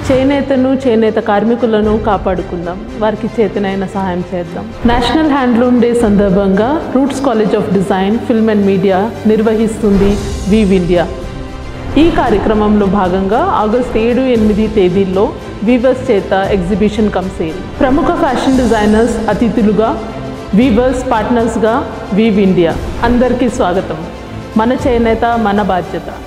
చేనేతను చేనేత కార్మికులను కాపాడుకుందాం, వారికి చేతనైన సహాయం చేద్దాం. నేషనల్ హ్యాండ్లూమ్ డే సందర్భంగా Roots college of design, film and media నిర్వహిస్తుంది వీవ్ ఇండియా. ఈ కార్యక్రమంలో భాగంగా ఆగస్టు 7-8 తేదీల్లో వీవర్స్ చేత ఎగ్జిబిషన్ కమ్ సేల్. ప్రముఖ ఫ్యాషన్ డిజైనర్స్ అతిథులుగా, వీవర్స్ పార్ట్నర్స్గా వీవ్ ఇండియా. అందరికీ స్వాగతం. మన చేనేత మన బాధ్యత.